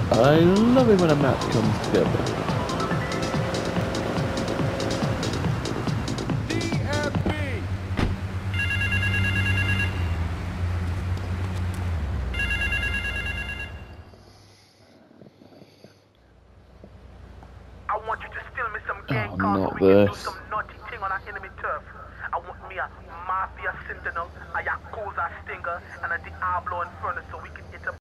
I love it when a map comes together. DFB! I want you to steal me some gang Oh, cars so not we can do this. some naughty thing on our enemy turf. I want me a Mafia Sentinel, a Yakuza Stinger, and a Diablo Inferno so we can